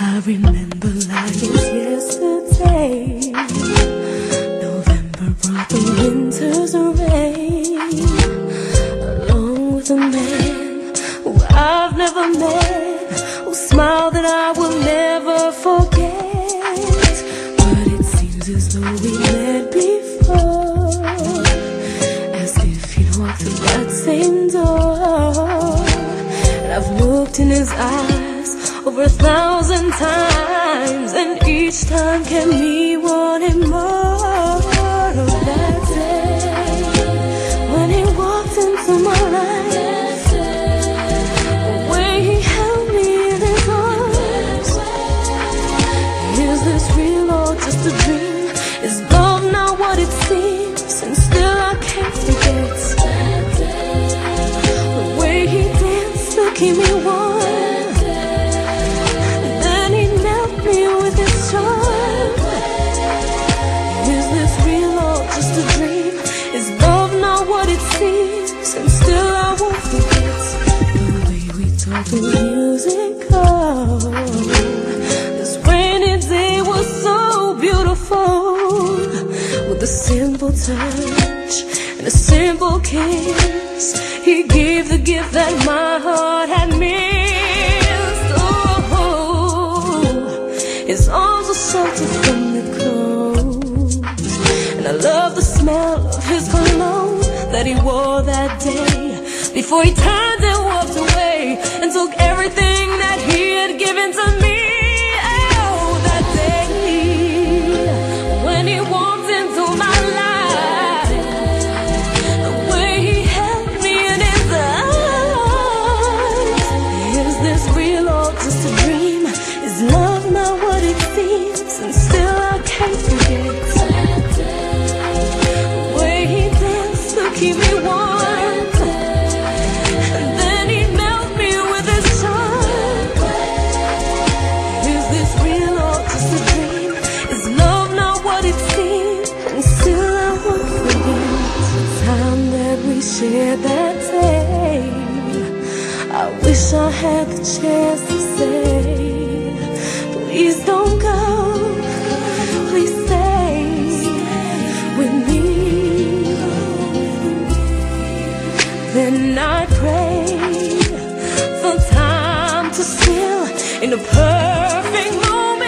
I remember like it's yesterday. November brought the winter's rain, along with a man who I've never met, who smiled that I will never forget. But it seems as though we met before, as if he'd walked through that same door. And I've looked in his eyes over 1,000 times, and each time kept me wanting more of that day when he walked into my life, the way he held me in his arms. Is this real or just a dream? Is love not what it seems? And still I can't forget the way he danced to keep me warm. And still I won't forget the way we talked the music on. This rainy day was so beautiful, with a simple touch and a simple kiss. He gave the gift that my heart had missed. Oh, his arms were sheltered from the cold, and I love the smell of his cologne that he wore that day, before he turned and walked away and took everything that he had given to me. Oh, that day when he walked into my life, the way he held me in his arms. Is this real or just a dream? Is love not what it seems? And still I can't forget keep me warm, and then he melted me with his charm. Is this real or just a dream? Is love not what it seems? And still I won't forget the time that we shared that day. I wish I had the chance to say, please don't go, please stay with me. Then I prayed for time to still in a perfect moment.